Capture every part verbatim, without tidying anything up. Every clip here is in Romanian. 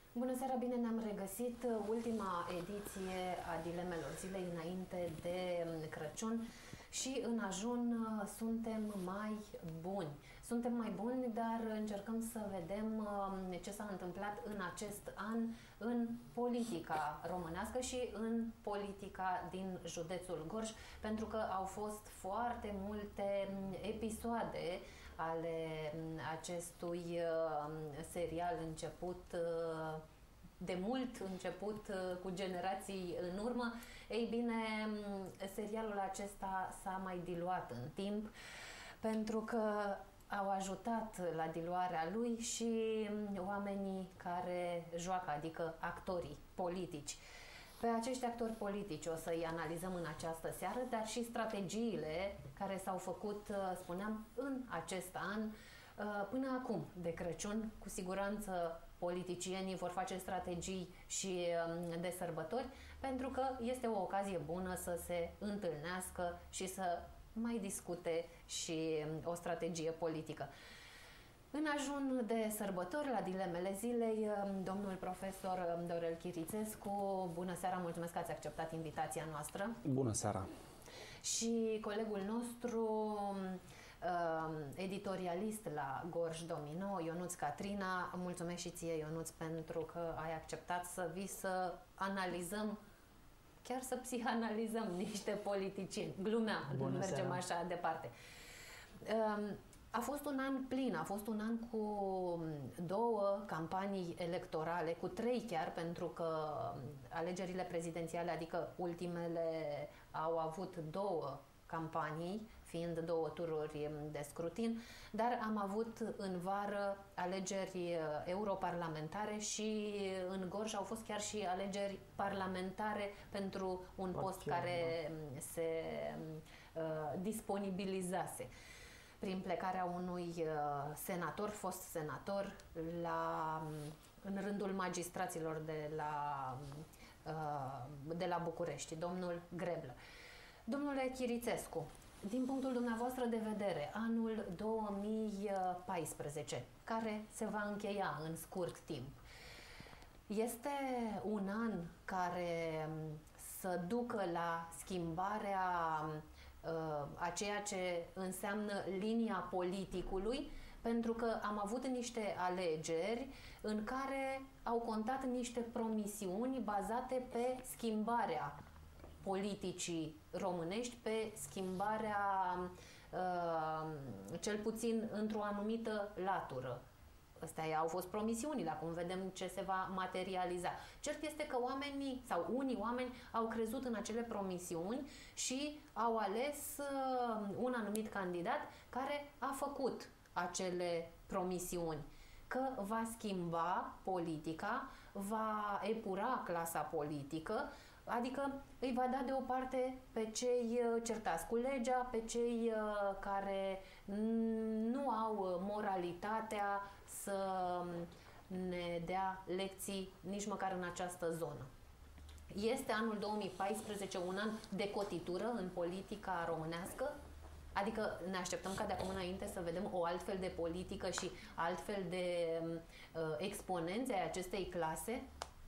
Bună seara, bine ne-am regăsit. Ultima ediție a Dilemelor zilei înainte de Crăciun și în ajun suntem mai buni. Suntem mai buni, dar încercăm să vedem ce s-a întâmplat în acest an în politica românească și în politica din județul Gorj, pentru că au fost foarte multe episoade ale acestui serial început de mult, început cu generații în urmă. Ei bine, serialul acesta s-a mai diluat în timp, pentru că au ajutat la diluarea lui și oamenii care joacă, adică actorii politici. Pe acești actori politici o să-i analizăm în această seară, dar și strategiile care s-au făcut, spuneam, în acest an până acum de Crăciun. Cu siguranță politicienii vor face strategii și de sărbători, pentru că este o ocazie bună să se întâlnească și să mai discute și o strategie politică. În ajun de sărbători, la Dilemele zilei, domnul profesor Dorel Chirițescu, bună seara, mulțumesc că ați acceptat invitația noastră. Bună seara! Și colegul nostru, editorialist la Gorj Domino, Ionuț Catrina, mulțumesc și ție, Ionuț, pentru că ai acceptat să vii să analizăm, chiar să psihanalizăm niște politicieni. Glumeam, nu mergem seara. Așa departe. A fost un an plin, a fost un an cu două campanii electorale, cu trei chiar, pentru că alegerile prezidențiale, adică ultimele, au avut două campanii, fiind două tururi de scrutin, dar am avut în vară alegeri europarlamentare și în Gorj au fost chiar și alegeri parlamentare pentru un post care se uh, disponibilizase prin plecarea unui uh, senator, fost senator, la, în rândul magistraților de la, uh, de la București, domnul Greblă. Domnule Chirițescu, din punctul dumneavoastră de vedere, anul două mii paisprezece, care se va încheia în scurt timp, este un an care să ducă la schimbarea uh, a ceea ce înseamnă linia politicului, pentru că am avut niște alegeri în care au contat niște promisiuni bazate pe schimbarea politicii românești, pe schimbarea uh, cel puțin într-o anumită latură. Astea au fost promisiunile, acum vedem ce se va materializa. Cert este că oamenii, sau unii oameni, au crezut în acele promisiuni și au ales uh, un anumit candidat care a făcut acele promisiuni, că va schimba politica, va epura clasa politică, adică îi va da deoparte pe cei certați cu legea, pe cei care nu au moralitatea să ne dea lecții nici măcar în această zonă. Este anul două mii paisprezece un an de cotitură în politica românească? Adică ne așteptăm ca de acum înainte să vedem o altfel de politică și altfel de uh, exponențe ai acestei clase?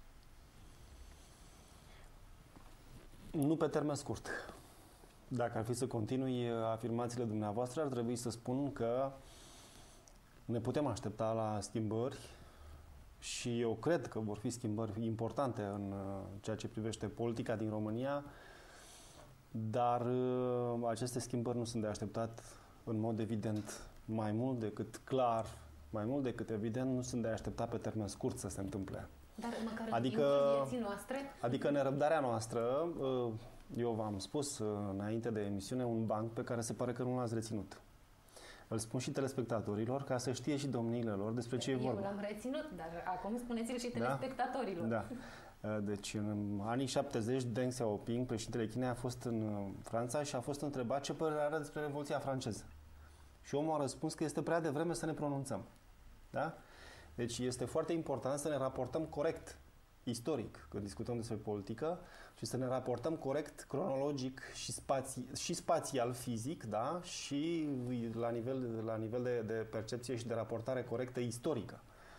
Nu pe termen scurt. Dacă ar fi să continui afirmațiile dumneavoastră, ar trebui să spun că ne putem aștepta la schimbări și eu cred că vor fi schimbări importante în ceea ce privește politica din România, dar aceste schimbări nu sunt de așteptat în mod evident mai mult decât clar, mai mult decât evident, nu sunt de așteptat pe termen scurt să se întâmple. Dar măcar adică, în vieții noastre? Adică nerăbdarea noastră, eu v-am spus înainte de emisiune un banc pe care se pare că nu l-ați reținut. Îl spun și telespectatorilor ca să știe și domniile lor despre ce e vorba. Eu l-am reținut, dar acum spuneți-l și telespectatorilor. Da. da. Deci în anii șaptezeci, Deng Xiaoping, președintele Chinei, a fost în Franța și a fost întrebat ce părere are despre Revoluția franceză. Și omul a răspuns că este prea devreme să ne pronunțăm. Da? Deci este foarte important să ne raportăm corect, istoric, când discutăm despre politică, și să ne raportăm corect, cronologic și, spații, și spațial, fizic, da? Și la nivel, la nivel de, de percepție și de raportare corectă istorică.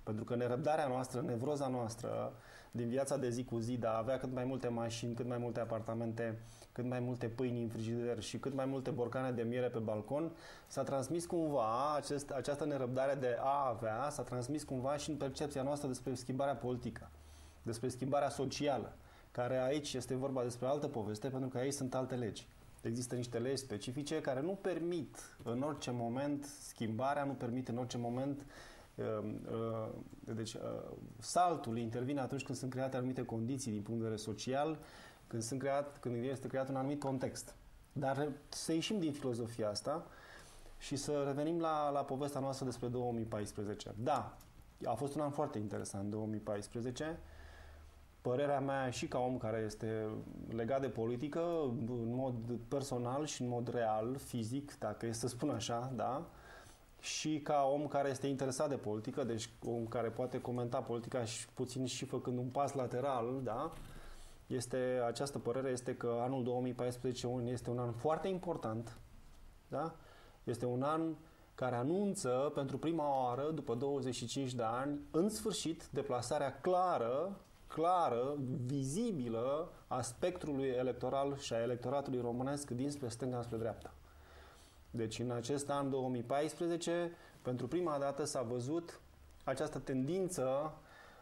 Pentru că nerăbdarea noastră, nevroza noastră din viața de zi cu zi, de a avea cât mai multe mașini, cât mai multe apartamente, cât mai multe pâini în frigider și cât mai multe borcane de miere pe balcon, s-a transmis cumva, acest, această nerăbdare de a avea, s-a transmis cumva și în percepția noastră despre schimbarea politică, despre schimbarea socială, care aici este vorba despre altă poveste, pentru că aici sunt alte legi. Există niște legi specifice care nu permit în orice moment schimbarea, nu permit în orice moment uh, uh, deci, uh, saltul intervine atunci când sunt create anumite condiții din punct de vedere social, când, sunt creat, când este creat un anumit context. Dar să ieșim din filozofia asta și să revenim la, la povestea noastră despre două mii paisprezece. Da, a fost un an foarte interesant, două mii paisprezece. Părerea mea și ca om care este legat de politică, în mod personal și în mod real, fizic, dacă e să spun așa, da, și ca om care este interesat de politică, deci om care poate comenta politica și puțin și făcând un pas lateral, da, este, această părere este că anul două mii paisprezece este un an foarte important, da? Este un an care anunță pentru prima oară, după douăzeci și cinci de ani, în sfârșit, deplasarea clară, clară, vizibilă a spectrului electoral și a electoratului românesc dinspre stânga spre dreapta. Deci în acest an două mii paisprezece, pentru prima dată s-a văzut această tendință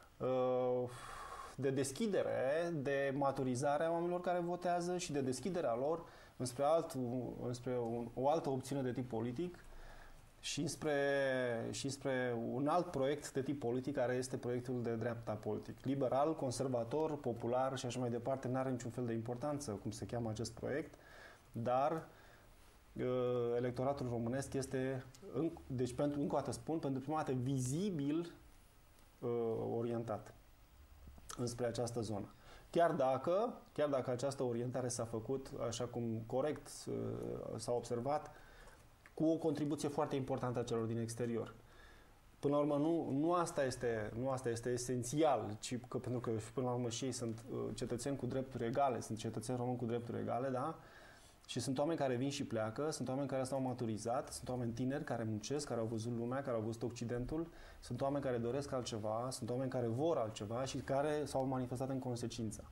uh, de deschidere, de maturizare a oamenilor care votează și de deschiderea lor înspre, alt, înspre un, o altă opțiune de tip politic și spre, și spre un alt proiect de tip politic care este proiectul de dreapta politic. Liberal, conservator, popular și așa mai departe, nu are niciun fel de importanță cum se cheamă acest proiect, dar uh, electoratul românesc este, în, deci pentru, încă o dată spun, pentru prima dată vizibil uh, orientat înspre această zonă. Chiar dacă, chiar dacă această orientare s-a făcut, așa cum corect uh, s-a observat, cu o contribuție foarte importantă a celor din exterior. Până la urmă, nu, nu, asta, este, nu asta este esențial, ci că, pentru că până la urmă și ei sunt uh, cetățeni cu drepturi egale, sunt cetățeni români cu drepturi egale, da? Și sunt oameni care vin și pleacă, sunt oameni care s-au maturizat, sunt oameni tineri care muncesc, care au văzut lumea, care au văzut Occidentul, sunt oameni care doresc altceva, sunt oameni care vor altceva și care s-au manifestat în consecință.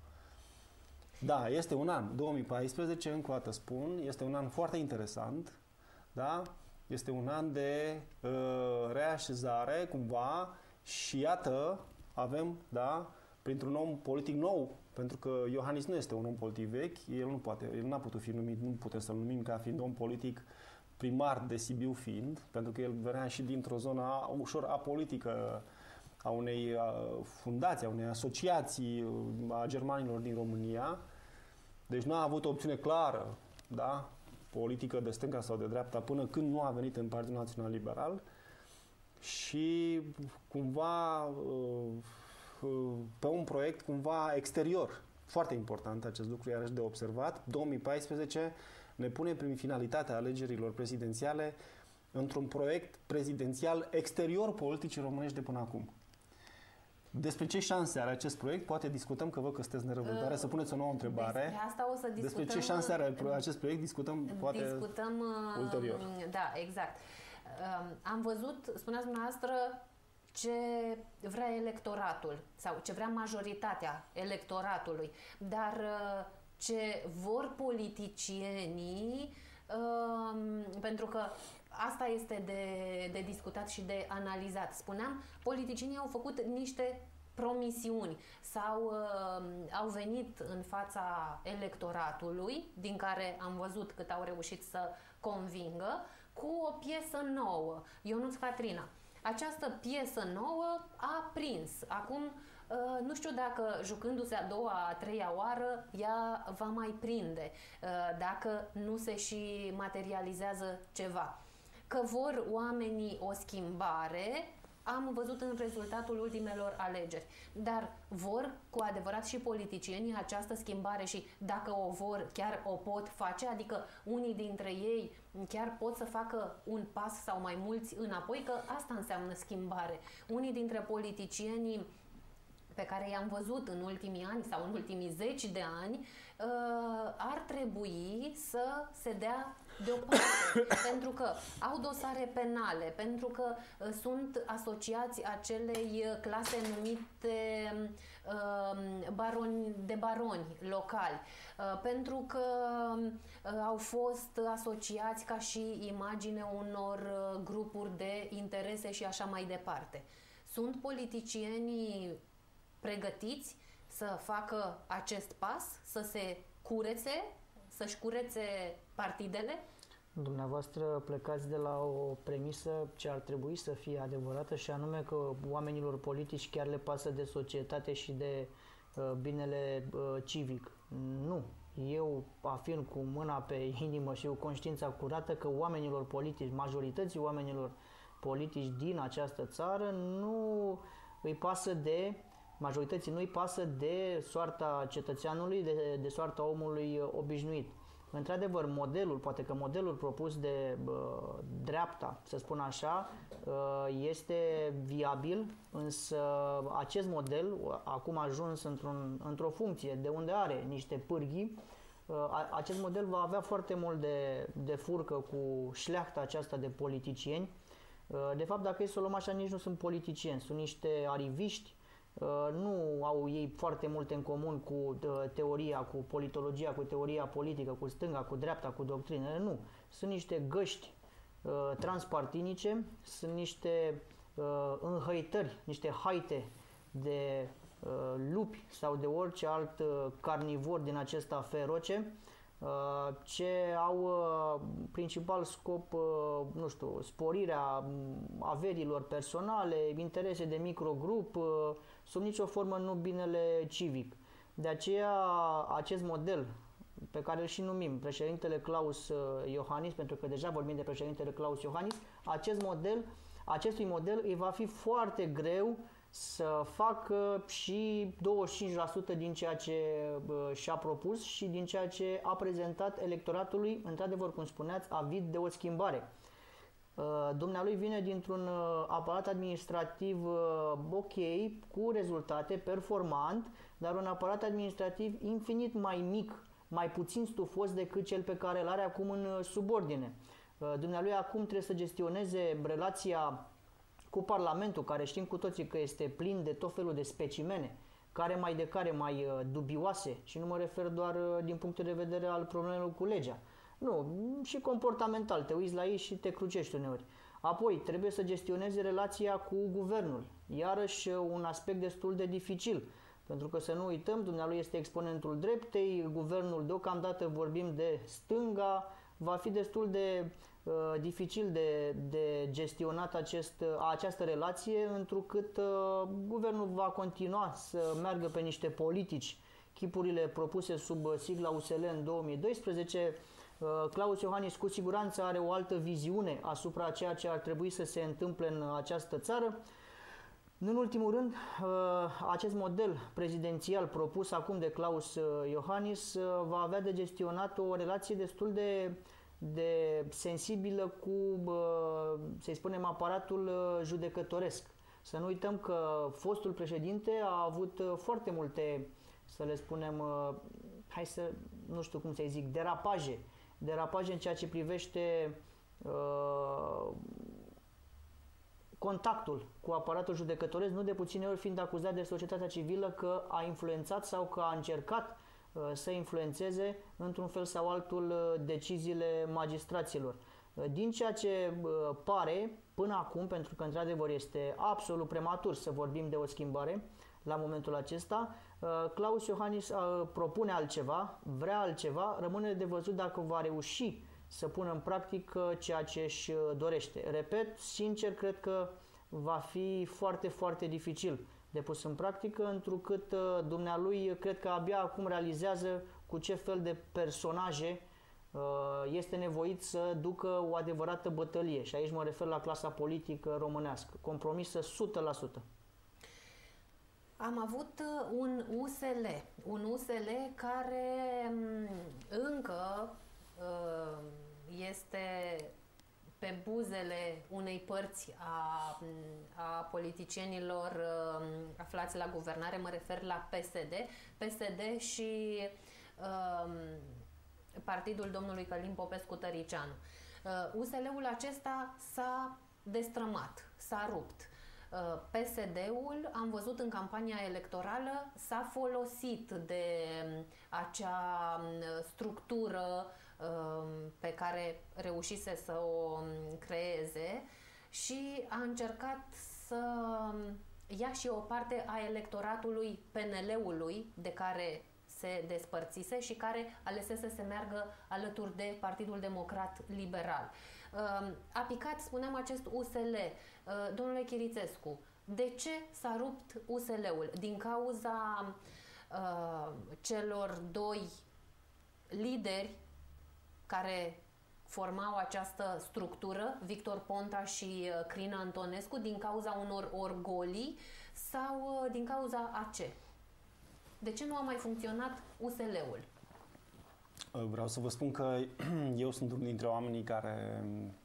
Da, este un an, două mii paisprezece, încă o dată spun, este un an foarte interesant, da? Este un an de uh, reașezare, cumva, și iată, avem, da, printr-un om politic nou, pentru că Iohannis nu este un om politic vechi, el nu poate, el n-a putut fi numit, nu putem să-l numim ca fiind om politic primar de Sibiu fiind, pentru că el venea și dintr-o zonă ușor apolitică a unei fundații, a unei asociații a germanilor din România. Deci nu a avut o opțiune clară, da, politică de stânga sau de dreapta, până când nu a venit în Partidul Național Liberal și cumva pe un proiect cumva exterior. Foarte important acest lucru, iarăși de observat. două mii paisprezece ne pune prin finalitatea alegerilor prezidențiale într-un proiect prezidențial exterior politicii românești de până acum. Despre ce șanse are acest proiect? Poate discutăm, că văd că sunteți nerăbdătoare, uh, să puneți o nouă întrebare. Despre asta o să discutăm. Despre ce șanse are acest proiect? Discutăm poate discutăm, ulterior. Da, exact. Am văzut, spuneați dumneavoastră, ce vrea electoratul sau ce vrea majoritatea electoratului, dar ce vor politicienii, pentru că asta este de, de discutat și de analizat. Spuneam, politicienii au făcut niște promisiuni sau uh, au venit în fața electoratului, din care am văzut cât au reușit să convingă, cu o piesă nouă, Ionuț Catrina. Această piesă nouă a prins. Acum, uh, nu știu dacă jucându-se a doua, a treia oară, ea va mai prinde, uh, dacă nu se și materializează ceva. Că vor oamenii o schimbare, am văzut în rezultatul ultimelor alegeri. Dar vor cu adevărat și politicienii această schimbare și dacă o vor, chiar o pot face? Adică unii dintre ei chiar pot să facă un pas sau mai mulți înapoi? Că asta înseamnă schimbare. Unii dintre politicienii pe care i-am văzut în ultimii ani sau în ultimii zeci de ani ar trebui să se dea deoparte, pentru că au dosare penale, pentru că sunt asociați acelei clase numite baroni, de baroni locali, pentru că au fost asociați ca și imagine unor grupuri de interese și așa mai departe. Sunt politicienii pregătiți să facă acest pas, să se curețe, să-și curețe partidele? Dumneavoastră plecați de la o premisă ce ar trebui să fie adevărată, și anume că oamenilor politici chiar le pasă de societate și de uh, binele uh, civic. Nu. Eu afirm cu mâna pe inimă și cu conștiința curată că oamenilor politici, majorității oamenilor politici din această țară nu îi pasă de, majorității nu îi pasă de soarta cetățeanului, de, de soarta omului obișnuit. Într-adevăr, modelul, poate că modelul propus de uh, dreapta, să spun așa, uh, este viabil, însă acest model, acum ajuns într-un, într-o funcție de unde are niște pârghii, uh, acest model va avea foarte mult de, de furcă cu șleachta aceasta de politicieni. Uh, de fapt, dacă e să o luăm așa, nici nu sunt politicieni, sunt niște ariviști. Nu au ei foarte multe în comun cu teoria, cu politologia, cu teoria politică, cu stânga, cu dreapta, cu doctrinele. Nu. Sunt niște găști uh, transpartinice, sunt niște uh, înhăitări, niște haite de uh, lupi sau de orice alt uh, carnivor din acesta feroce, uh, ce au uh, principal scop, uh, nu știu, sporirea averilor personale, interese de microgrup, uh, sub nicio formă nu binele civic. De aceea, acest model pe care îl și numim președintele Klaus Iohannis, pentru că deja vorbim de președintele Klaus Iohannis, acest model, acestui model îi va fi foarte greu să facă și douăzeci și cinci la sută din ceea ce și-a propus și din ceea ce a prezentat electoratului, într-adevăr, cum spuneați, avid de o schimbare. Dumnealui vine dintr-un aparat administrativ ok, cu rezultate, performant, dar un aparat administrativ infinit mai mic, mai puțin stufos decât cel pe care îl are acum în subordine. Dumnealui acum trebuie să gestioneze relația cu Parlamentul, care știm cu toții că este plin de tot felul de specimene, care mai de care mai dubioase, și nu mă refer doar din punctul de vedere al problemelor cu legea. Nu, și comportamental, te uiți la ei și te crucești uneori. Apoi, trebuie să gestioneze relația cu guvernul, iarăși un aspect destul de dificil, pentru că să nu uităm, dumnealui este exponentul dreptei, guvernul deocamdată vorbim de stânga, va fi destul de uh, dificil de, de gestionat acest, uh, această relație, întrucât uh, guvernul va continua să meargă pe niște politici, chipurile propuse sub sigla U S L în două mii doisprezece. Klaus Iohannis cu siguranță are o altă viziune asupra ceea ce ar trebui să se întâmple în această țară. În ultimul rând, acest model prezidențial propus acum de Klaus Iohannis va avea de gestionat o relație destul de, de sensibilă cu, să-i spunem, aparatul judecătoresc. Să nu uităm că fostul președinte a avut foarte multe, să le spunem, hai să, nu știu cum să-i zic, derapaje. derapaje în ceea ce privește uh, contactul cu aparatul judecătoresc, nu de puține ori fiind acuzat de societatea civilă că a influențat sau că a încercat uh, să influențeze într-un fel sau altul uh, deciziile magistraților. Uh, din ceea ce uh, pare până acum, pentru că într-adevăr este absolut prematur să vorbim de o schimbare la momentul acesta, Klaus Iohannis propune altceva, vrea altceva, rămâne de văzut dacă va reuși să pună în practică ceea ce își dorește. Repet, sincer, cred că va fi foarte, foarte dificil de pus în practică, întrucât dumnealui cred că abia acum realizează cu ce fel de personaje este nevoit să ducă o adevărată bătălie. Și aici mă refer la clasa politică românească, compromisă o sută la sută. Am avut un U S L, un U S L care încă este pe buzele unei părți a, a politicienilor uh, aflați la guvernare, mă refer la P S D, P S D și uh, partidul domnului Călin Popescu-Tăricianu. Uh, U S L-ul acesta s-a destrămat, s-a rupt. Uh, P S D-ul, am văzut în campania electorală, s-a folosit de acea structură pe care reușise să o creeze și a încercat să ia și o parte a electoratului P N L-ului de care se despărțise și care alesese să meargă alături de Partidul Democrat Liberal. A picat, spuneam, acest U S L. Domnule Chirițescu, de ce s-a rupt U S L-ul? Din cauza uh, celor doi lideri care formau această structură, Victor Ponta și Crina Antonescu, din cauza unor orgolii sau din cauza a ce? De ce nu a mai funcționat U S L-ul? Vreau să vă spun că eu sunt unul dintre oamenii care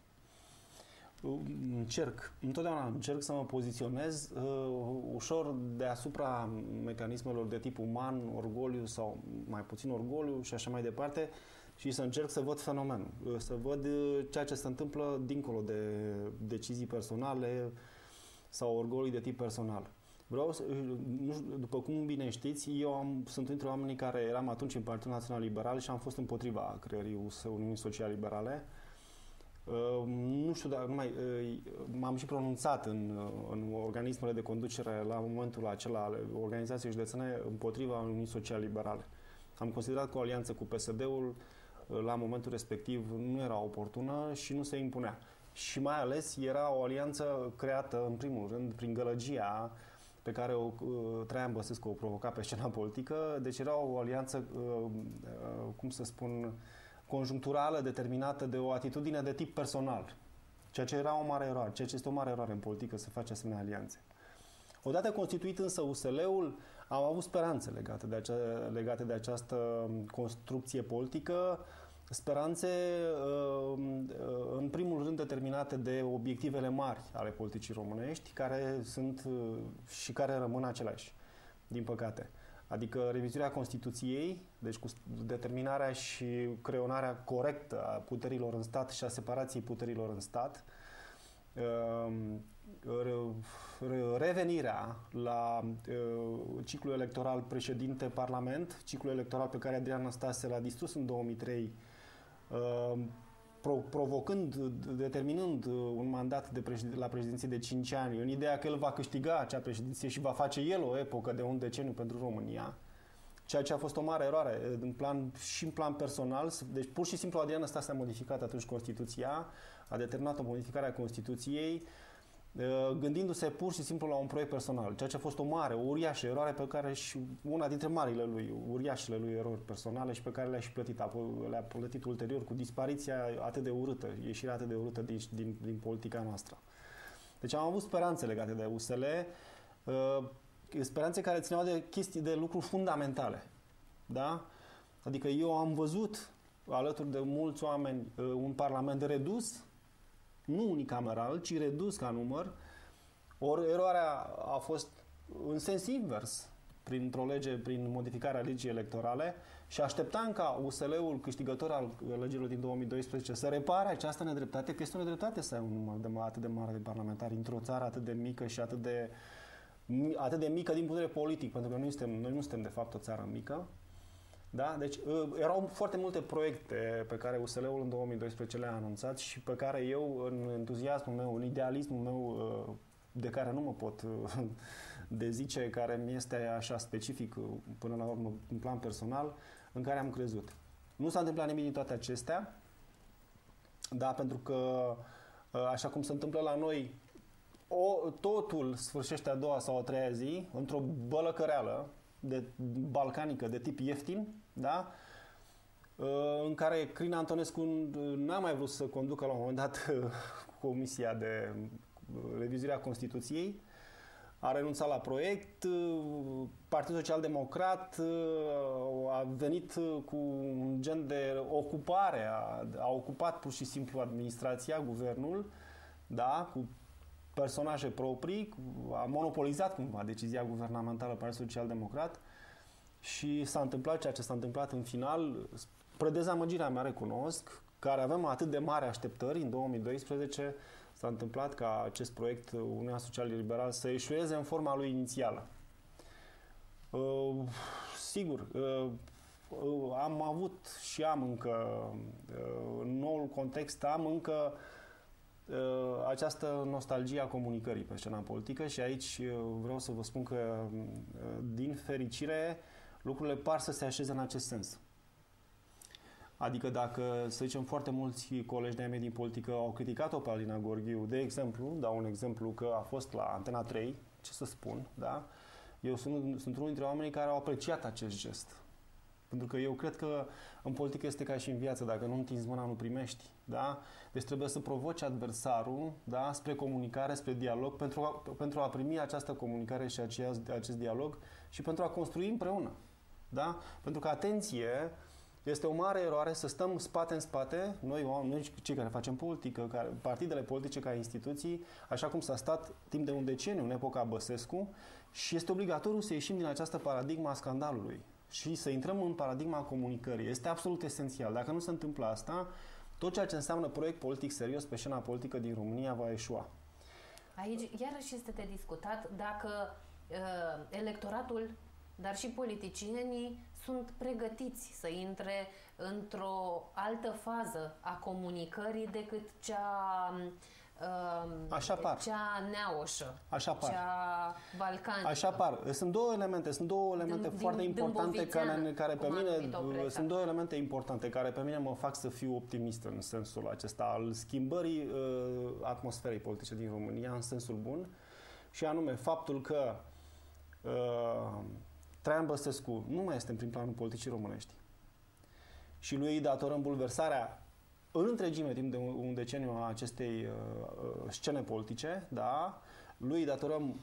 încerc, întotdeauna încerc să mă poziționez uh, ușor deasupra mecanismelor de tip uman, orgoliu sau mai puțin orgoliu și așa mai departe, și să încerc să văd fenomenul, să văd ceea ce se întâmplă dincolo de decizii personale sau orgolii de tip personal. Vreau să, nu știu, după cum bine știți, eu am, sunt dintre oamenii care eram atunci în Partidul Național Liberal și am fost împotriva creării Uniunii Social-Liberale. Uh, nu știu, dar numai, uh, m-am și pronunțat în, uh, în organismele de conducere la momentul acela ale organizației județene împotriva Uniunii Social-Liberale. Am considerat că o alianță cu P S D-ul la momentul respectiv nu era oportună și nu se impunea. Și mai ales era o alianță creată, în primul rând, prin gălăgia pe care o, Traian Băsescu o provoca pe scena politică. Deci era o alianță, cum să spun, conjuncturală, determinată de o atitudine de tip personal. Ceea ce era o mare eroare, ceea ce este o mare eroare în politică, să faci asemenea alianțe. Odată constituit însă U S L-ul, am avut speranțe legate de, acea, legate de această construcție politică, speranțe în primul rând determinate de obiectivele mari ale politicii românești, care sunt și care rămân aceleași, din păcate. Adică revizuirea Constituției, deci cu determinarea și creionarea corectă a puterilor în stat și a separației puterilor în stat, revenirea la uh, ciclul electoral președinte-parlament, ciclul electoral pe care Adrian Năstase l-a distrus în două mii trei, uh, pro provocând, determinând un mandat de președin, la președinție de cinci ani, în ideea că el va câștiga acea președinție și va face el o epocă de un deceniu pentru România, ceea ce a fost o mare eroare în plan, și în plan personal. Deci pur și simplu Adrian Năstase a modificat atunci Constituția, a determinat o modificare a Constituției, gândindu-se pur și simplu la un proiect personal, ceea ce a fost o mare, o uriașă eroare pe care și una dintre marile lui, uriașele lui erori personale și pe care le-a și plătit, le-a plătit ulterior cu dispariția atât de urâtă, ieșirea atât de urâtă din, din, din politica noastră. Deci am avut speranțe legate de U S L, speranțe care țineau de chestii, de lucruri fundamentale. Da? Adică eu am văzut alături de mulți oameni un parlament redus, nu unicameral, ci redus ca număr. Ori eroarea a fost în sens invers, printr-o lege, prin modificarea legii electorale, și așteptam ca U S L-ul câștigător al legilor din două mii doisprezece să repare această nedreptate, că este o nedreptate să ai un număr de, atât de mare de parlamentari într-o țară atât de mică și atât de, atât de mică din punct de vedere politic, pentru că noi, suntem, noi nu suntem de fapt o țară mică. Da? Deci erau foarte multe proiecte pe care U S L-ul în două mii doisprezece le-a anunțat și pe care eu, în entuziasmul meu, în idealismul meu, de care nu mă pot dezice, care mi este așa specific până la urmă în plan personal, în care am crezut. Nu s-a întâmplat nimic din toate acestea, da, pentru că așa cum se întâmplă la noi, o, totul sfârșește a doua sau a treia zi, într-o bălăcăreală de balcanică, de tip ieftin, da? În care Crina Antonescu n-a mai vrut să conducă la un moment dat Comisia de revizuire a Constituției. a renunțat la proiect, Partidul Social-Democrat a venit cu un gen de ocupare, a, a ocupat pur și simplu administrația, guvernul, da, cu personaje proprii, a monopolizat cumva decizia guvernamentală Partidul Social-Democrat și s-a întâmplat ceea ce s-a întâmplat în final, spre dezamăgirea mea, recunosc, care avem atât de mari așteptări în două mii doisprezece, s-a întâmplat ca acest proiect Uniunea Social-Liberală să eșueze în forma lui inițială. Uh, sigur, uh, uh, am avut și am încă, uh, în noul context, am încă uh, această nostalgie a comunicării pe scena politică și aici uh, vreau să vă spun că, uh, din fericire, lucrurile par să se așeze în acest sens. Adică dacă, să zicem, foarte mulți colegi de-ai mei din politică au criticat-o pe Alina Gorghiu, de exemplu, dau un exemplu că a fost la Antena trei, ce să spun, da? Eu sunt, sunt unul dintre oamenii care au apreciat acest gest. Pentru că eu cred că în politică este ca și în viață, dacă nu întinzi mâna, nu primești, da? Deci trebuie să provoci adversarul, da? Spre comunicare, spre dialog, pentru a, pentru a primi această comunicare și aceast, acest dialog și pentru a construi împreună, da? Pentru că, atenție, este o mare eroare să stăm spate în spate, noi, noi cei care facem politică, care, partidele politice ca instituții, așa cum s-a stat timp de un deceniu în epoca Băsescu, și este obligatoriu să ieșim din această paradigma a scandalului și să intrăm în paradigma comunicării. Este absolut esențial. Dacă nu se întâmplă asta, tot ceea ce înseamnă proiect politic serios pe scena politică din România va eșua. Aici iarăși este de discutat dacă uh, electoratul, dar și politicienii sunt pregătiți să intre într-o altă fază a comunicării decât cea, uh, Așa par. cea neaușă, Așa par. cea balcanică. Așa par. Sunt două elemente, sunt două elemente din, foarte din, importante care, care pe mine sunt două da. elemente importante care pe mine mă fac să fiu optimist în sensul acesta al schimbării uh, atmosferei politice din România în sensul bun, și anume faptul că uh, Traian Băsescu nu mai este în prim planul politicii românești și lui îi datorăm bulversarea în întregime timp de un, un deceniu a acestei uh, scene politice, da? Lui îi datorăm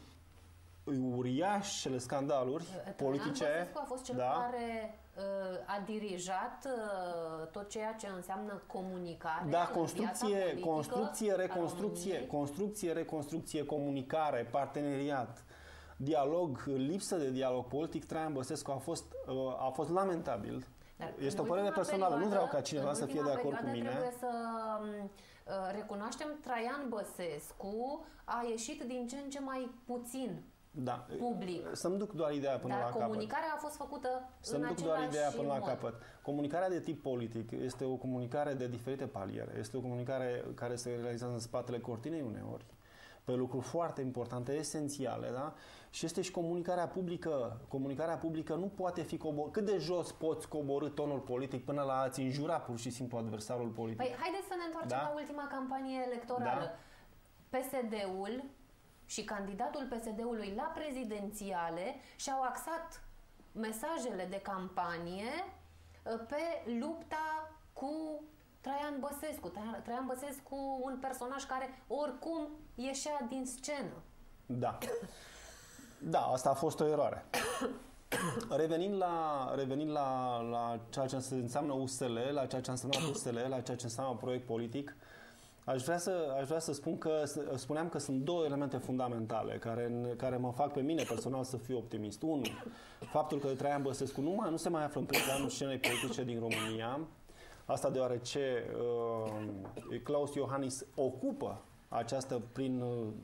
uriașele scandaluri Traian politice. Băsescu a fost cel da? care uh, a dirijat uh, tot ceea ce înseamnă comunicare. Da, construcție, construcție, reconstrucție, construcție, reconstrucție, comunicare, parteneriat, dialog, lipsă de dialog politic. Traian Băsescu a fost, uh, a fost lamentabil. Dar este o părere personală, perioadă, nu vreau ca cineva să fie de acord cu mine. Trebuie să uh, recunoaștem, Traian Băsescu a ieșit din ce în ce mai puțin da. public. Să-mi duc doar ideea până Dar la capăt. comunicarea a fost făcută Să-mi în duc doar ideea până mod. la capăt. Comunicarea de tip politic este o comunicare de diferite paliere. Este o comunicare care se realizează în spatele cortinei uneori, pe lucruri foarte importante, esențiale, da? Și este și comunicarea publică. Comunicarea publică nu poate fi coborât. Cât de jos poți coborî tonul politic până la a-ți înjura pur și simplu adversarul politic? Păi, haideți să ne întoarcem da? la ultima campanie electorală. Da? P S D-ul și candidatul P S D-ului la prezidențiale și-au axat mesajele de campanie pe lupta cu Traian Băsescu. Traian Băsescu, un personaj care oricum ieșea din scenă. Da. Da, asta a fost o eroare. Revenind la, revenind la, la ceea ce înseamnă U S L, la ceea ce înseamnă U S L, la ceea ce înseamnă proiect politic, aș vrea să, aș vrea să spun că, spuneam că sunt două elemente fundamentale care, care mă fac pe mine personal să fiu optimist. Unu, faptul că Traian Băsescu nu, mai, nu se mai află în prim planul scenei politice din România. Asta deoarece uh, Klaus Iohannis ocupă această prin,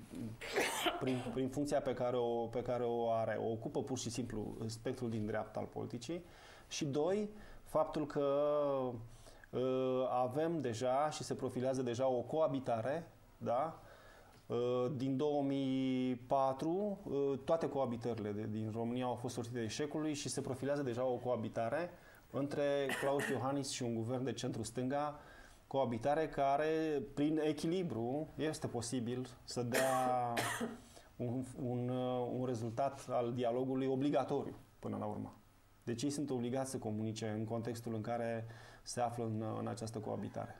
prin, prin funcția pe care, o, pe care o are, o ocupă pur și simplu spectrul din dreapta al politicii. Și doi, faptul că uh, avem deja și se profilează deja o coabitare, da? Uh, din două mii patru, uh, toate coabitările de, din România au fost sortite eșecului și se profilează deja o coabitare între Klaus Iohannis și un guvern de centru-stânga, coabitare care, prin echilibru, este posibil să dea un, un, un rezultat al dialogului obligatoriu până la urmă. Deci ei sunt obligați să comunice în contextul în care se află în, în această coabitare.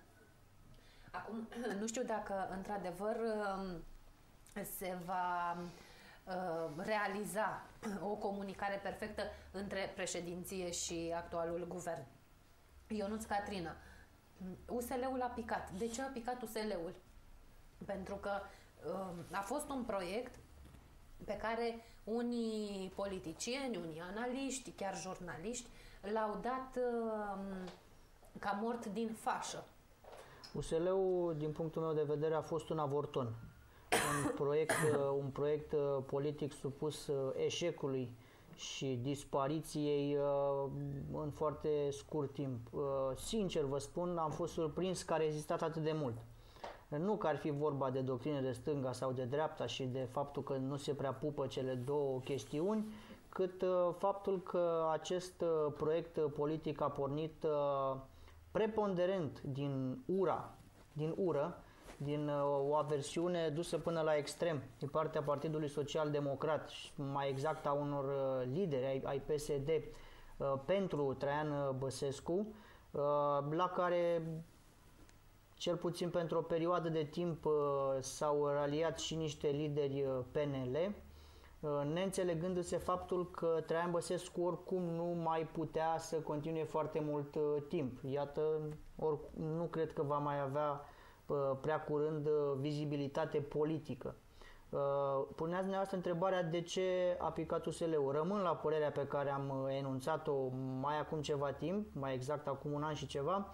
Acum, nu știu dacă într-adevăr se va realiza o comunicare perfectă între președinție și actualul guvern. Ionuț Catrina, U S L-ul a picat. De ce a picat U S L-ul? Pentru că a fost un proiect pe care unii politicieni, unii analiști, chiar jurnaliști l-au dat ca mort din fașă. U S L-ul, din punctul meu de vedere, a fost un avorton. Un proiect, un proiect politic supus eșecului și dispariției în foarte scurt timp. Sincer vă spun, am fost surprins că a rezistat atât de mult. Nu că ar fi vorba de doctrine de stânga sau de dreapta și de faptul că nu se prea pupă cele două chestiuni, cât faptul că acest proiect politic a pornit preponderent din ura, din ură, din o aversiune dusă până la extrem din partea Partidului Social Democrat, mai exact a unor lideri ai, ai P S D pentru Traian Băsescu, la care cel puțin pentru o perioadă de timp s-au raliat și niște lideri P N L, neînțelegându-se faptul că Traian Băsescu oricum nu mai putea să continue foarte mult timp. Iată, or, nu cred că va mai avea prea curând vizibilitate politică. Puneați dumneavoastră întrebarea de ce a picat U S L-ul. Rămân la părerea pe care am enunțat-o mai acum ceva timp, mai exact acum un an și ceva.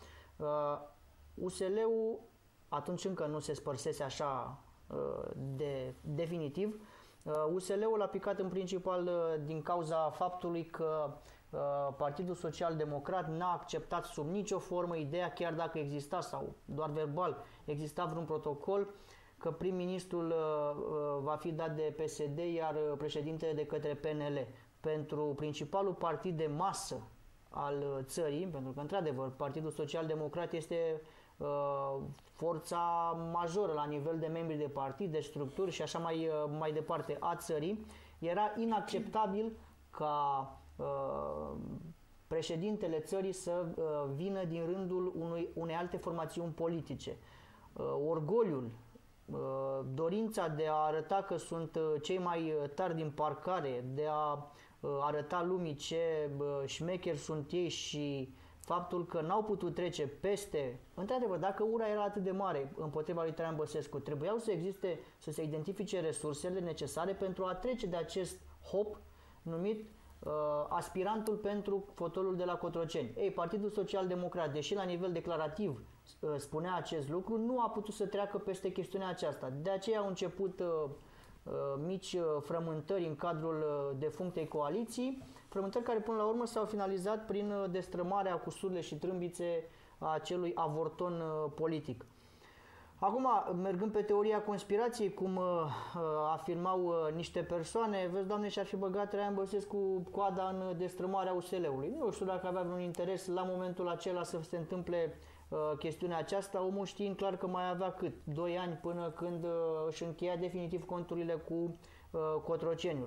U S L-ul, atunci încă nu se spărsese așa de definitiv, U S L-ul a picat în principal din cauza faptului că Partidul Social Democrat n-a acceptat sub nicio formă ideea, chiar dacă exista sau doar verbal exista vreun protocol, că prim-ministrul va fi dat de P S D, iar președintele de către P N L. Pentru principalul partid de masă al țării, pentru că, într-adevăr, Partidul Social Democrat este uh, forța majoră la nivel de membri de partid, de structuri și așa mai, uh, mai departe a țării, era inacceptabil ca uh, președintele țării să uh, vină din rândul unui, unei alte formațiuni politice. Uh, orgoliul, uh, dorința de a arăta că sunt uh, cei mai tari din parcare, de a arăta lumii ce șmecheri sunt ei și faptul că n-au putut trece peste... Într-adevăr, dacă ura era atât de mare împotriva lui Traian Băsescu, trebuiau să existe, să se identifice resursele necesare pentru a trece de acest hop numit uh, aspirantul pentru fotolul de la Cotroceni. Ei, Partidul Social Democrat, deși la nivel declarativ uh, spunea acest lucru, nu a putut să treacă peste chestiunea aceasta. De aceea au început... Uh, mici frământări în cadrul defunctei coaliții, frământări care până la urmă s-au finalizat prin destrămarea cu surle și trâmbițe a acelui avorton politic. Acum, mergând pe teoria conspirației, cum afirmau niște persoane, vezi, Doamne, și-ar fi băgat Traian Băsescu coada în destrămarea U S L-ului. Nu știu dacă avea vreun interes la momentul acela să se întâmple chestiunea aceasta, omul știind clar că mai avea cât? doi ani până când își încheia definitiv conturile cu Cotroceniul.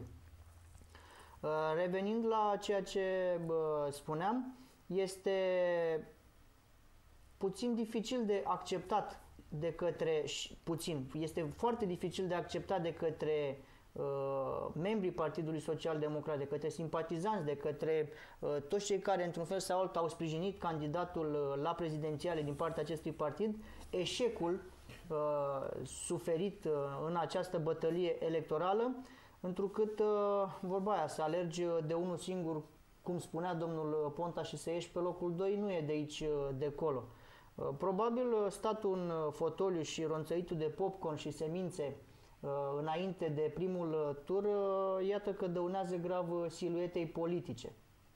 Revenind la ceea ce spuneam, este puțin dificil de acceptat de către, puțin, este foarte dificil de acceptat de către uh, membrii Partidului Social Democrat, de către simpatizanți, de către uh, toți cei care într-un fel sau altul au sprijinit candidatul uh, la prezidențiale din partea acestui partid, eșecul uh, suferit uh, în această bătălie electorală, întrucât uh, vorba aia, să alergi de unul singur, cum spunea domnul Ponta, și să ieși pe locul doi, nu e de aici uh, de acolo. Probabil statul în fotoliu și ronțăitul de popcorn și semințe înainte de primul tur, iată că dăunează grav siluetei politice.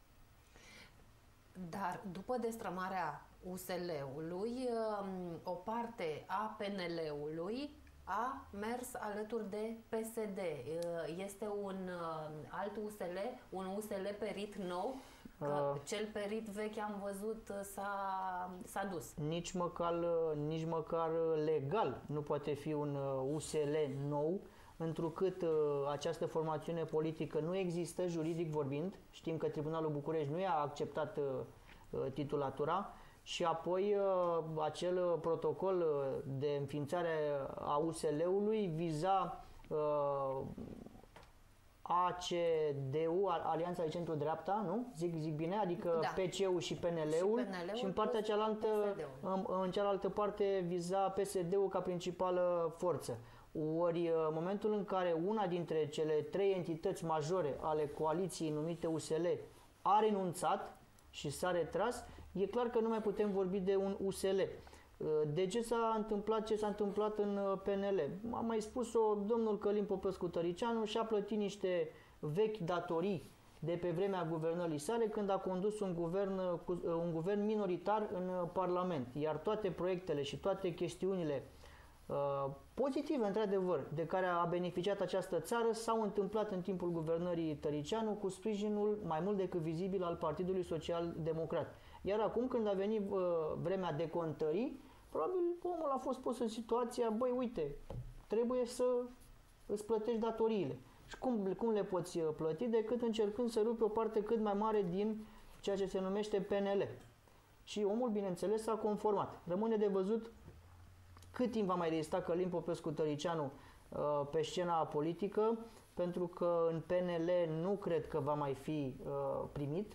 Dar după destrămarea U S L-ului, o parte a P N L-ului a mers alături de P S D. Este un alt U S L, un U S L perit nou, că uh, cel perit vechi am văzut s-a dus. Nici măcar, nici măcar legal nu poate fi un U S L nou, întrucât uh, această formațiune politică nu există juridic vorbind. Știm că Tribunalul București nu i-a acceptat uh, titulatura și apoi uh, acel protocol de înființare a U S L-ului viza uh, A C D U, Alianța de Centru-Dreapta, nu? Zic, zic bine? Adică Da. P C-ul și P N L-ul și, P N L-ul și în partea plus cealaltă, P S D-ul. în, în cealaltă parte viza P S D-ul ca principală forță. Ori în momentul în care una dintre cele trei entități majore ale coaliției numite U S L a renunțat și s-a retras, e clar că nu mai putem vorbi de un U S L. De ce s-a întâmplat ce s-a întâmplat în P N L? Am mai spus-o, domnul Călin Popescu-Tăricianu și-a plătit niște vechi datorii de pe vremea guvernării sale când a condus un guvern, un guvern minoritar în Parlament. Iar toate proiectele și toate chestiunile uh, pozitive, într-adevăr, de care a beneficiat această țară s-au întâmplat în timpul guvernării Tăricianu cu sprijinul mai mult decât vizibil al Partidului Social Democrat. Iar acum, când a venit uh, vremea decontării, probabil omul a fost pus în situația, băi, uite, trebuie să îți plătești datoriile. Și cum, cum le poți plăti? Decât încercând să rupi o parte cât mai mare din ceea ce se numește P N L. Și omul, bineînțeles, s-a conformat. Rămâne de văzut cât timp va mai rezista Călin Popescu-Tăricianu uh, pe scena politică, pentru că în P N L nu cred că va mai fi uh, primit.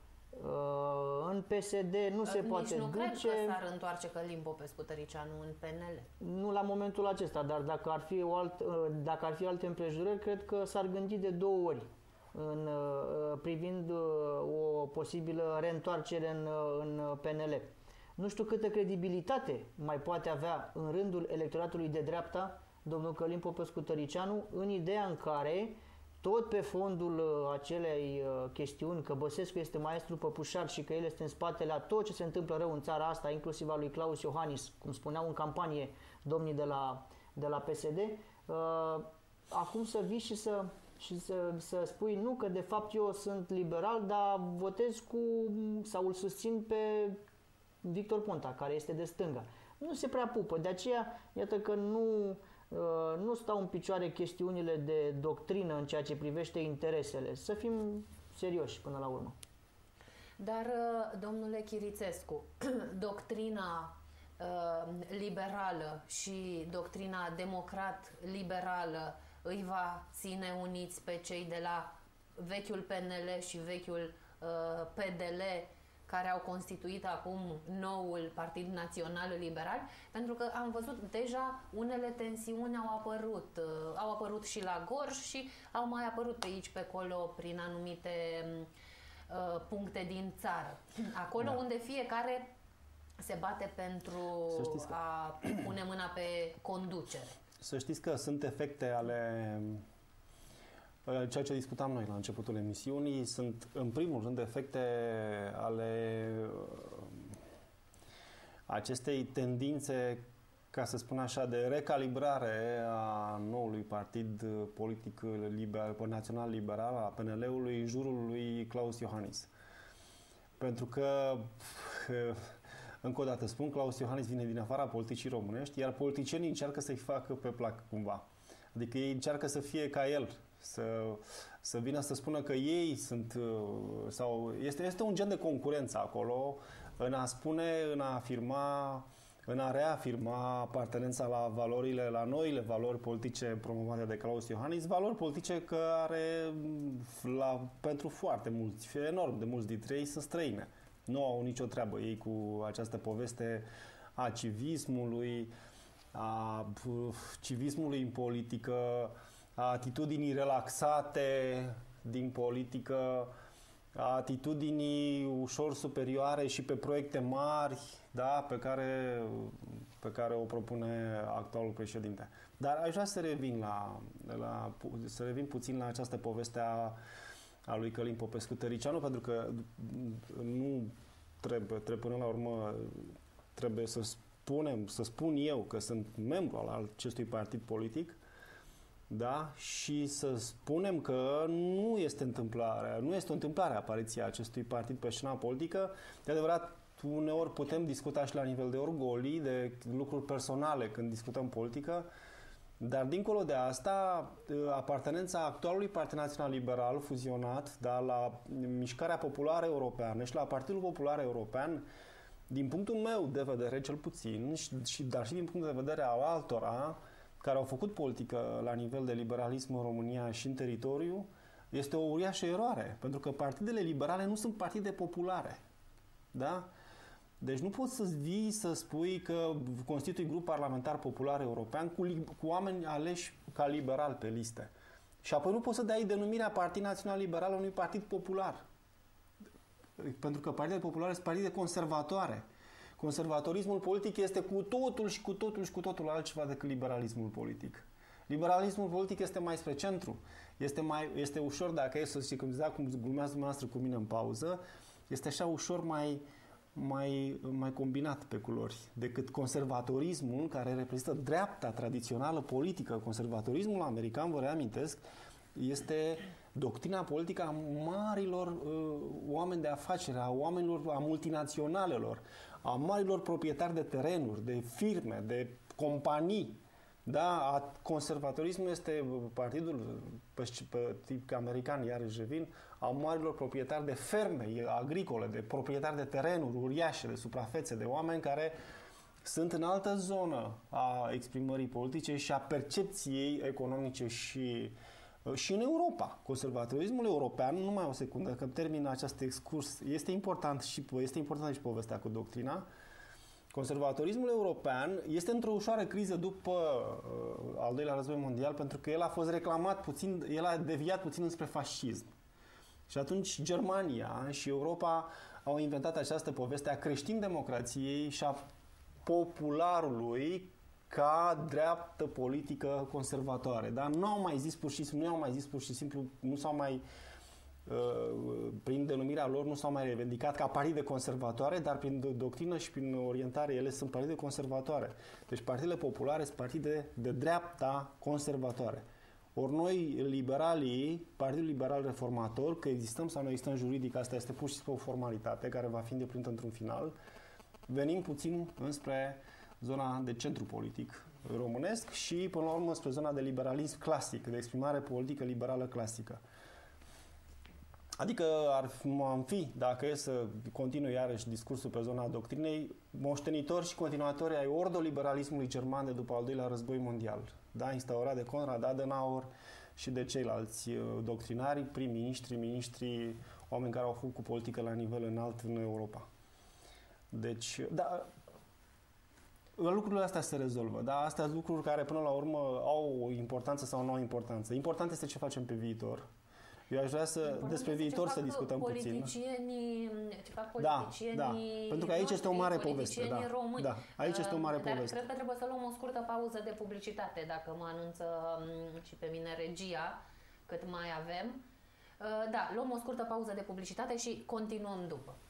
Uh, în P S D nu se Nici poate nu duce. cred că s-ar întoarce Călin Popescu-Tăriceanu în P N L. Nu la momentul acesta, dar dacă ar fi, o alt, uh, dacă ar fi alte împrejurări, cred că s-ar gândi de două ori în, uh, privind uh, o posibilă reîntoarcere în, uh, în P N L. Nu știu câtă credibilitate mai poate avea în rândul electoratului de dreapta domnul Călin Popescu-Tăricianu în ideea în care tot pe fondul uh, acelei uh, chestiuni că Băsescu este maestru păpușar și că el este în spatele a tot ce se întâmplă rău în țara asta, inclusiv a lui Claus Iohannis, cum spuneau în campanie domnii de la, de la P S D, uh, acum să vii și să, și să, să spui nu, că de fapt eu sunt liberal, dar votez cu sau îl susțin pe Victor Ponta, care este de stânga. Nu se prea pupă, de aceea iată că nu nu stau în picioare chestiunile de doctrină în ceea ce privește interesele. Să fim serioși până la urmă. Dar, domnule Chirițescu, doctrina uh, liberală și doctrina democrat-liberală îi va ține uniți pe cei de la vechiul P N L și vechiul uh, P D L, care au constituit acum noul Partid Național Liberal, pentru că am văzut deja unele tensiuni au apărut. Uh, au apărut și la Gorj și au mai apărut pe aici, pe acolo, prin anumite uh, puncte din țară. Acolo da. unde fiecare se bate pentru că... a pune mâna pe conducere. Să știți că sunt efecte ale... Ceea ce discutam noi la începutul emisiunii sunt, în primul rând, efecte ale acestei tendințe, ca să spun așa, de recalibrare a noului partid politic liber, național liberal, a P N L-ului, în jurul lui Claus Iohannis. Pentru că, încă o dată spun, Claus Iohannis vine din afara politicii românești, iar politicienii încearcă să-i facă pe plac cumva. Adică ei încearcă să fie ca el, să, să vină să spună că ei sunt, sau este, este un gen de concurență acolo în a spune, în a afirma, în a reafirma apartenența la valorile, la noile valori politice promovate de Claus Iohannis, valori politice care la, pentru foarte mulți, enorm de mulți dintre ei, sunt străine. Nu au nicio treabă ei cu această poveste a civismului, a civismului în politică, a atitudinii relaxate din politică, a atitudinii ușor superioare și pe proiecte mari, da, pe care, pe care o propune actualul președinte. Dar aș vrea să revin la, la să revin puțin la această poveste a, a lui Călin Popescu-Tăricianu, pentru că nu trebuie, trebuie până la urmă trebuie să spunem, să spun eu că sunt membru al acestui partid politic, da? Și să spunem că nu este întâmplare, nu este o întâmplare apariția acestui partid pe scena politică. De adevărat, uneori putem discuta și la nivel de orgolii, de lucruri personale când discutăm politică, dar dincolo de asta, apartenența actualului Partid Național Liberal fuzionat, da, la Mișcarea Populară Europeană și la Partidul Popular European, din punctul meu de vedere, cel puțin, și, dar și din punct de vedere al altora, care au făcut politică la nivel de liberalism în România și în teritoriu, Este o uriașă eroare, pentru că partidele liberale nu sunt partide populare. Da? Deci nu poți să vii să spui că constitui grup parlamentar popular european cu, cu oameni aleși ca liberal pe liste. Și apoi nu poți să dai denumirea Partid Național Liberal unui partid popular. Pentru că partidele populare sunt partide conservatoare. Conservatorismul politic este cu totul și cu totul și cu totul altceva decât liberalismul politic. Liberalismul politic este mai spre centru. Este, mai, este ușor, dacă e să zic, cum zicea, cum glumează dumneavoastră cu mine în pauză, este așa ușor mai, mai, mai combinat pe culori decât conservatorismul, care reprezintă dreapta tradițională politică. Conservatorismul american, vă reamintesc, este doctrina politică a marilor uh, oameni de afaceri, a oamenilor, a multinaționalelor, a marilor proprietari de terenuri, de firme, de companii. Da, conservatorismul este partidul pe, pe tip american, iarăși revin, a marilor proprietari de ferme agricole, de proprietari de terenuri uriașe, de suprafețe, de oameni care sunt în altă zonă a exprimării politice și a percepției economice și, și în Europa. Conservatorismul european, numai o secundă, că termin acest excurs, este important și este importantă și povestea cu doctrina. Conservatorismul european este într-o ușoară criză după uh, al doilea război mondial, pentru că el a fost reclamat puțin, el a deviat puțin înspre fascism. Și atunci Germania și Europa au inventat această poveste a creștin-democrației și a popularului ca dreaptă politică conservatoare. Dar nu au mai zis pur și simplu, nu au mai zis pur și simplu, nu s-au mai prin denumirea lor nu s-au mai revendicat ca partide conservatoare, dar prin doctrină și prin orientare ele sunt partide conservatoare. Deci partidele populare sunt partide de dreapta conservatoare. Ori noi, liberalii, Partidul Liberal Reformator, că existăm sau nu existăm juridic, asta este pur și simplu o formalitate care va fi îndeplinită într-un final, venim puțin înspre zona de centru politic românesc și, până la urmă, spre zona de liberalism clasic, de exprimare politică liberală clasică. Adică ar am fi, dacă e să continui iarăși discursul pe zona doctrinei, moștenitori și continuatori ai ordoliberalismului german de după al doilea război mondial, da, instaurat de Konrad Adenauer și de ceilalți doctrinari, prim-ministri, ministri, oameni care au făcut cu politică la nivel înalt în Europa. Deci, da, lucrurile astea se rezolvă, da, astea sunt lucruri care până la urmă au o importanță sau nu au importanță. Important este ce facem pe viitor. Eu aș vrea să, important despre viitor să discutăm puțin. Ce fac politicienii da, da. Pentru că aici este o mare poveste. Da. Români. Da. Aici este o mare Dar poveste. cred că trebuie să luăm o scurtă pauză de publicitate, dacă mă anunță și pe mine regia, cât mai avem. Da, luăm o scurtă pauză de publicitate și continuăm după.